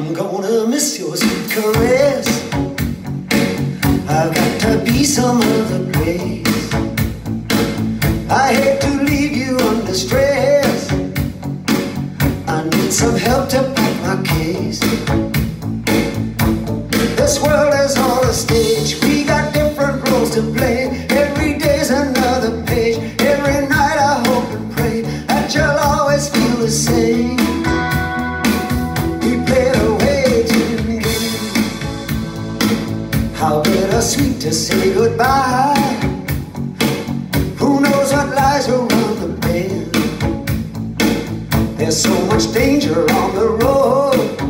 I'm gonna miss your sweet caress. I've got to be some other place. I hate to leave you under stress. I need some help to pack my case. This world is all a stage. We got different roles to play. Every day's another page. Every night I hope and pray that you'll always feel the same. We play the waiting game. How bittersweet to say goodbye. Who knows what lies around the bend? There's so much danger on the road.